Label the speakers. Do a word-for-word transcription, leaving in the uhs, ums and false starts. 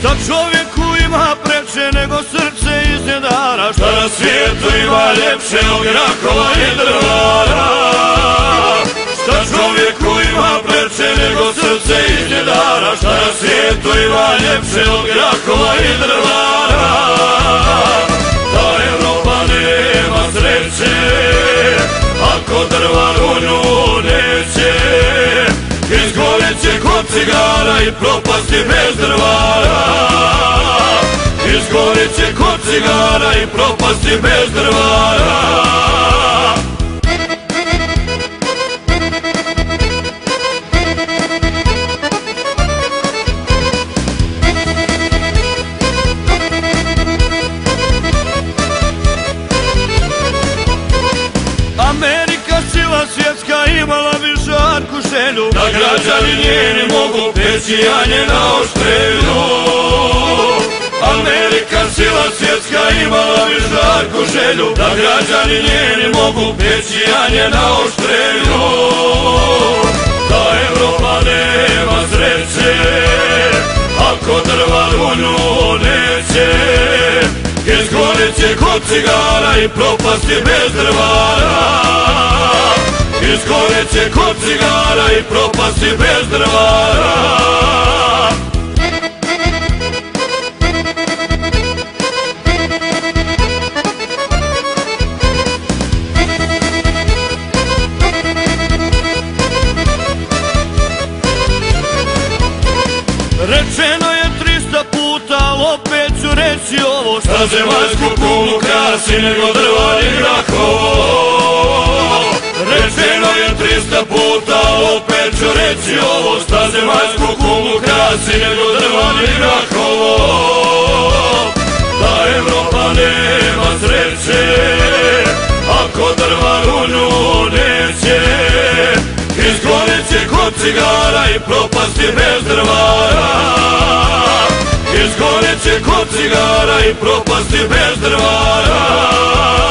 Speaker 1: Šta čovjeku ima preče nego srce iz njedara? Šta na svijetu ima ljepše od grakova i drvara? Šta čovjeku ima preče nego srce iz njedara? Šta na svijetu ima ljepše od grakova i drvara? Ta Evropa nema sreće ako drva u nju neće. Izgoreće kod cigara i propasti bez drvara. Izgoreće kod cigara i propasti bez drvara. Amerika sila svjetska imala bi žarku želju da građani njeni mogu peći janje na oštrelju. Amerika sila svjetska imala bi žarku želju da građani njeni mogu peći janje na oštrelju. Ta Evropa nema sreće ako drva u nju neće. Izgoreće kod cigara i propasti bez drvara. Izgoreće kod cigara i propasti bez drvara. Rečeno je trista puta, ali opet ću reći ovo. Šta zemaljsku kuglu krasi nego drva i grahovo? Rečeno je trista puta, ali opet ću reći ovo. Šta zemaljsku kuglu krasi nego drva i grahovo? Ta Evropa nema sreće ako drva u nju neće. Izgoreće kod cigara i propasti bez drvara. Izgoreće kod cigara i propasti bez drvara.